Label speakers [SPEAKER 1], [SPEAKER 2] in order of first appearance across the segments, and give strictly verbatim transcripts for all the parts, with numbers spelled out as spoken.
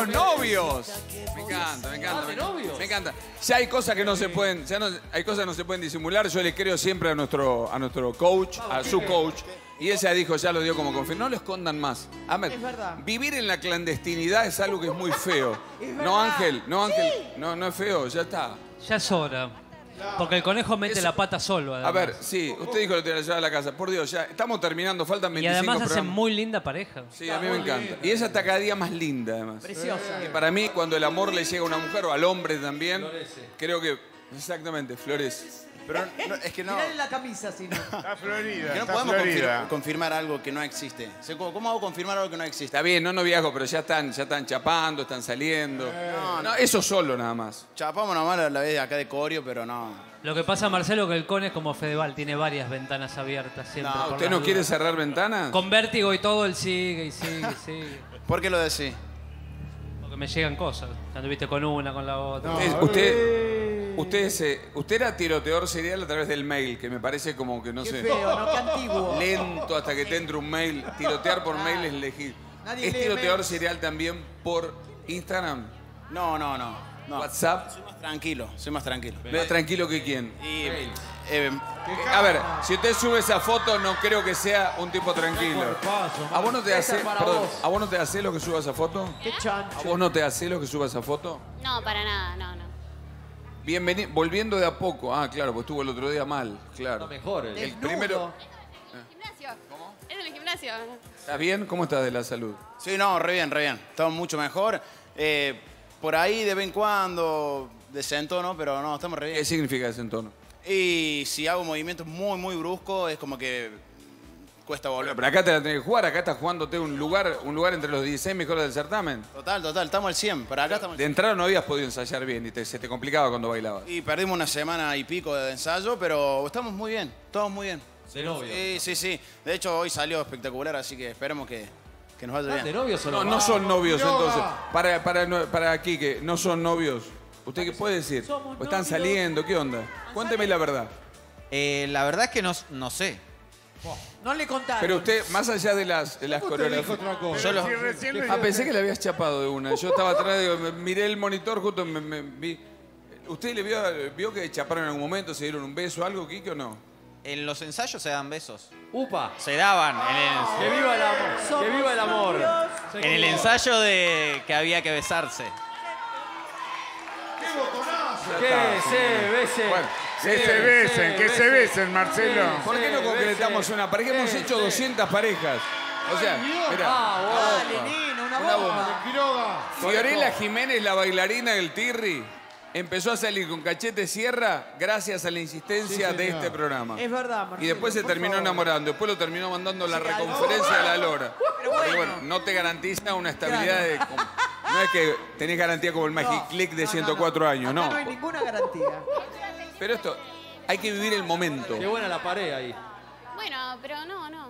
[SPEAKER 1] los novios. Me encanta, me encanta.
[SPEAKER 2] Ah, ¿de novios?
[SPEAKER 1] Me encanta. Ya hay cosas que no se pueden, ya no, hay cosas que no se pueden disimular. Yo le creo siempre a nuestro, a nuestro coach, a su coach. Y ella dijo, ya lo dio como confirmación, no lo escondan más. Ahmed,
[SPEAKER 3] Es verdad.
[SPEAKER 1] vivir en la clandestinidad es algo que es muy feo.
[SPEAKER 3] Es
[SPEAKER 1] No,
[SPEAKER 3] verdad.
[SPEAKER 1] Ángel, no, Ángel, no, no es feo, ya está.
[SPEAKER 4] Ya es hora. Porque el conejo mete
[SPEAKER 1] Eso-
[SPEAKER 4] la pata solo, además.
[SPEAKER 1] A ver, sí, usted dijo que lo tenía que llevar a la casa. Por Dios, ya estamos terminando, faltan
[SPEAKER 4] Y
[SPEAKER 1] veinticinco
[SPEAKER 4] además hacen
[SPEAKER 1] programas.
[SPEAKER 4] muy linda pareja.
[SPEAKER 1] Sí, a mí me encanta. Y ella está cada día más linda, además.
[SPEAKER 3] Preciosa.
[SPEAKER 1] Y para mí, cuando el amor le llega a una mujer o al hombre también, creo que exactamente, florece.
[SPEAKER 5] Pero no, es que no,
[SPEAKER 3] Mirale la camisa, si no.
[SPEAKER 6] Está florida,
[SPEAKER 5] que no
[SPEAKER 6] está
[SPEAKER 5] podemos
[SPEAKER 6] florida.
[SPEAKER 5] confir- confirmar algo que no existe. O sea, ¿Cómo cómo hago confirmar algo que no existe?
[SPEAKER 1] Está bien, no noviazgo, pero ya están, ya están chapando, están saliendo. No, no, eso solo nada más.
[SPEAKER 5] Chapamos nomás a la vez de acá de Corio, pero no.
[SPEAKER 4] Lo que pasa, Marcelo, que el cone es como Fedeval, tiene varias ventanas abiertas siempre.
[SPEAKER 5] No,
[SPEAKER 4] por
[SPEAKER 1] ¿Usted
[SPEAKER 4] las
[SPEAKER 1] no quiere
[SPEAKER 4] dudas.
[SPEAKER 1] cerrar ventanas?
[SPEAKER 4] Con vértigo y todo, él sigue y sigue y sigue.
[SPEAKER 5] ¿Por qué lo decís?
[SPEAKER 4] Porque me llegan cosas. Ya anduviste con una, con la otra.
[SPEAKER 1] Usted, usted, usted, es, eh, usted era tiroteador serial a través del mail, que me parece como que no
[SPEAKER 3] Qué
[SPEAKER 1] sé.
[SPEAKER 3] feo, ¿no? Qué antiguo.
[SPEAKER 1] Lento hasta que te entre un mail. Tirotear por mail es elegir.
[SPEAKER 3] Nadie
[SPEAKER 1] ¿Es
[SPEAKER 3] lee
[SPEAKER 1] tiroteador
[SPEAKER 3] mails.
[SPEAKER 1] serial también por Instagram?
[SPEAKER 5] No, no, no. no.
[SPEAKER 1] ¿WhatsApp?
[SPEAKER 5] Soy más tranquilo, soy más tranquilo.
[SPEAKER 1] ¿Más tranquilo que quién?
[SPEAKER 5] Y, eh,
[SPEAKER 1] A ver, si usted sube esa foto, no creo que sea un tipo tranquilo. ¿A vos no te hace, perdón, ¿a vos no te hace lo que suba esa foto?
[SPEAKER 3] Qué
[SPEAKER 1] ¿A
[SPEAKER 3] chancho.
[SPEAKER 1] vos no te hace lo que suba esa foto?
[SPEAKER 7] No, para nada, no, no.
[SPEAKER 1] Bienvenido, volviendo de a poco. Ah, claro, pues estuvo el otro día mal, claro.
[SPEAKER 2] Está mejor. El...
[SPEAKER 1] El
[SPEAKER 3] Desnudo.
[SPEAKER 1] primero.
[SPEAKER 7] ¿Gimnasio? ¿Cómo? Es en el gimnasio.
[SPEAKER 1] ¿Estás bien? ¿Cómo estás de la salud?
[SPEAKER 5] sí, no, re bien, re bien. Estamos mucho mejor. Eh, por ahí de vez en cuando desentono, pero no, estamos re
[SPEAKER 1] ¿Qué
[SPEAKER 5] bien.
[SPEAKER 1] significa ese entorno?
[SPEAKER 5] Y si hago movimientos muy, muy bruscos, es como que cuesta volver.
[SPEAKER 1] Pero acá te la tenés que jugar, acá estás jugándote un lugar, un lugar entre los dieciséis mejores del certamen.
[SPEAKER 5] Total, total, estamos al cien. Para acá estamos al
[SPEAKER 1] De
[SPEAKER 5] cien.
[SPEAKER 1] entrada no habías podido ensayar bien y te- se te complicaba cuando bailabas.
[SPEAKER 5] Y perdimos una semana y pico de ensayo, pero estamos muy bien, estamos muy bien.
[SPEAKER 2] De novio.
[SPEAKER 5] Sí, sí, sí. De hecho, hoy salió espectacular, así que esperemos que, que nos vaya
[SPEAKER 2] ¿De
[SPEAKER 5] bien.
[SPEAKER 2] novios o
[SPEAKER 1] No,
[SPEAKER 2] no?
[SPEAKER 1] no son novios entonces. Para, para, no- para aquí, que no son novios. ¿Usted qué puede decir?
[SPEAKER 3] Somos
[SPEAKER 1] ¿O están
[SPEAKER 3] novios.
[SPEAKER 1] saliendo? ¿Qué onda? Cuénteme la verdad.
[SPEAKER 8] Eh, la verdad es que no, no sé.
[SPEAKER 3] No le contaron.
[SPEAKER 1] Pero usted, más allá de las, de las coreografías...
[SPEAKER 6] Pero
[SPEAKER 8] Yo lo-
[SPEAKER 6] si recién le-
[SPEAKER 1] Ah, pensé que le habías chapado de una. Yo estaba atrás, digo, me- miré el monitor, justo me, me- vi... ¿Usted le vio, vio que chaparon en algún momento, se dieron un beso, algo, Kike, o no?
[SPEAKER 8] En los ensayos se dan besos.
[SPEAKER 2] ¡Upa!
[SPEAKER 8] Se daban en el,
[SPEAKER 2] ¡Que viva el amor!
[SPEAKER 3] Somos
[SPEAKER 2] ¡Que viva el amor!
[SPEAKER 3] novios.
[SPEAKER 8] en el ensayo de que había que besarse.
[SPEAKER 2] ¡Que se besen!
[SPEAKER 1] Bueno,
[SPEAKER 6] Que se besen, que se besen, Marcelo.
[SPEAKER 1] ¿por qué no concretamos una pareja? Hemos hecho doscientas parejas. O sea, mira,
[SPEAKER 3] Dale, nena, una
[SPEAKER 1] Una
[SPEAKER 3] bomba.
[SPEAKER 1] bomba. Fiorella Jiménez, la bailarina del Tirri, empezó a salir con Cachete Sierra gracias a la insistencia de este programa.
[SPEAKER 3] Es verdad, Marcelo.
[SPEAKER 1] Y después se
[SPEAKER 3] por
[SPEAKER 1] terminó
[SPEAKER 3] favor.
[SPEAKER 1] enamorando. Después lo terminó mandando a la
[SPEAKER 3] Sí,
[SPEAKER 1] reconferencia de la Lora.
[SPEAKER 3] Pero bueno.
[SPEAKER 1] Pero bueno, no te garantiza una estabilidad de... No es que tenés garantía como el Magic Click de
[SPEAKER 3] No, no,
[SPEAKER 1] ciento cuatro
[SPEAKER 3] no.
[SPEAKER 1] años,
[SPEAKER 3] Acá
[SPEAKER 1] no.
[SPEAKER 3] no hay ninguna garantía.
[SPEAKER 1] Pero esto, hay que vivir el momento.
[SPEAKER 2] ¡Qué buena la pared ahí!
[SPEAKER 7] Bueno, pero no, no.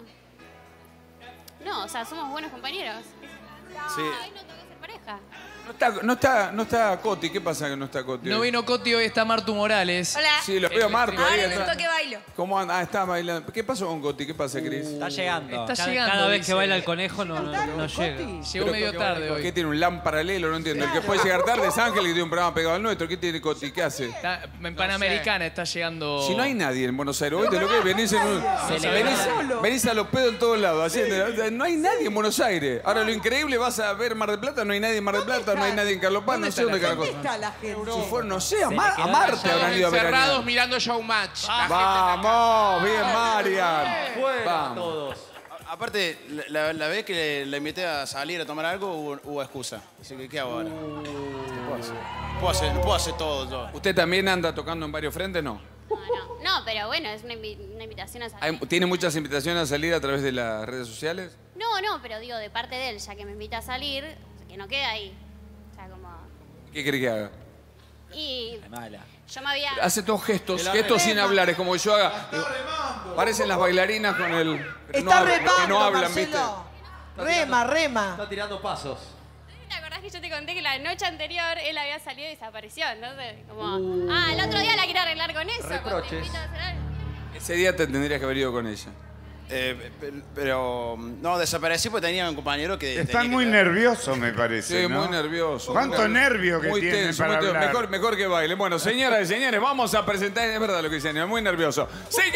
[SPEAKER 7] No, o sea, somos buenos compañeros.
[SPEAKER 5] Sí.
[SPEAKER 7] Ay, no tengo que ser pareja.
[SPEAKER 1] No está, no está, no está Coti. ¿Qué pasa que no está Coti?
[SPEAKER 9] No
[SPEAKER 1] hoy?
[SPEAKER 9] vino Coti, hoy está Martu Morales.
[SPEAKER 10] Hola.
[SPEAKER 1] Sí, lo veo a Marco ahí
[SPEAKER 10] Ahora en un
[SPEAKER 1] atrás.
[SPEAKER 10] toque bailo.
[SPEAKER 1] ¿Cómo anda? Ah, está bailando. ¿Qué pasó con Coti? ¿Qué pasa, Cris?
[SPEAKER 8] Está llegando.
[SPEAKER 9] Está
[SPEAKER 4] Cada,
[SPEAKER 9] llegando.
[SPEAKER 4] cada vez
[SPEAKER 9] dice.
[SPEAKER 4] que baila el conejo no, no,
[SPEAKER 3] Cantaron,
[SPEAKER 4] no llega.
[SPEAKER 3] Coti.
[SPEAKER 9] Llegó medio tarde
[SPEAKER 1] ¿Qué
[SPEAKER 9] hoy.
[SPEAKER 1] tiene un LAN paralelo? No entiendo. El que puede llegar tarde es Ángel, que tiene un programa pegado al nuestro. ¿Qué tiene Coti? ¿Qué hace?
[SPEAKER 9] Está- en Panamericana está llegando.
[SPEAKER 1] Si no hay nadie en Buenos Aires, ¿oíste lo que es? Venís, en un-
[SPEAKER 4] Se le
[SPEAKER 1] venís,
[SPEAKER 3] solo.
[SPEAKER 1] venís a los pedos en todos lados. así, no hay nadie en Buenos Aires. Ahora lo increíble, vas a ver Mar del Plata, no hay nadie en Mar del Plata, no hay nadie en Carlos Paz, no sé dónde
[SPEAKER 3] ¿Dónde
[SPEAKER 1] carajo.
[SPEAKER 3] está la gente?
[SPEAKER 1] Si fueron, no sé, a,
[SPEAKER 4] Se
[SPEAKER 1] Mar-
[SPEAKER 4] le
[SPEAKER 1] a
[SPEAKER 4] quedó
[SPEAKER 1] Marte habrán ido a ver.
[SPEAKER 9] encerrados mirando Showmatch. La
[SPEAKER 1] Vamos, bien, Marian.
[SPEAKER 2] ¡Fuera
[SPEAKER 1] Vamos.
[SPEAKER 2] todos!
[SPEAKER 5] A- Aparte, la, la vez que la invité a salir a tomar algo, hubo, hubo excusa. Así que, ¿qué hago ahora? ¿Qué puedo hacer? No puedo hacer, no puedo hacer todo yo.
[SPEAKER 1] ¿Usted también anda tocando en varios frentes? No.
[SPEAKER 7] No, no. No, pero bueno, es una, invi- una invitación a salir.
[SPEAKER 1] Hay- ¿Tiene muchas invitaciones a salir a través de las redes sociales?
[SPEAKER 7] No, no, pero digo, de parte de él, ya que me invita a salir, que no quede ahí. O sea, como...
[SPEAKER 1] ¿Qué quiere que haga?
[SPEAKER 7] Y
[SPEAKER 8] Mala.
[SPEAKER 7] yo me había...
[SPEAKER 1] Hace todos gestos, gestos sin hablar, es como que yo haga. Parecen las bailarinas con el. pero no
[SPEAKER 3] Está
[SPEAKER 1] hablan,
[SPEAKER 3] remando,
[SPEAKER 1] que no hablan, ¿viste?
[SPEAKER 3] Marcelo. Rema, rema.
[SPEAKER 2] Está tirando pasos.
[SPEAKER 7] ¿Te acordás que yo te conté que la noche anterior él había salido y desapareció? Entonces, como... Ah, el otro día la quiero arreglar con eso. cuando te
[SPEAKER 2] Reproches.
[SPEAKER 7] invito a hacer algo.
[SPEAKER 1] Ese día te tendrías que haber ido con ella.
[SPEAKER 5] Eh, pe- pero no, desaparecí porque tenía un compañero que...
[SPEAKER 6] Están
[SPEAKER 5] tenía
[SPEAKER 6] muy
[SPEAKER 5] que-
[SPEAKER 6] nerviosos, me parece,
[SPEAKER 1] Sí,
[SPEAKER 6] ¿no?
[SPEAKER 1] muy nervioso.
[SPEAKER 6] ¿Cuánto
[SPEAKER 1] Muy
[SPEAKER 6] nervio que
[SPEAKER 1] muy
[SPEAKER 6] tienen
[SPEAKER 1] tenso,
[SPEAKER 6] para
[SPEAKER 1] muy tenso.
[SPEAKER 6] hablar?
[SPEAKER 1] Mejor, mejor que baile. Bueno, señoras y señores, vamos a presentar... Es verdad lo que dicen, muy nervioso.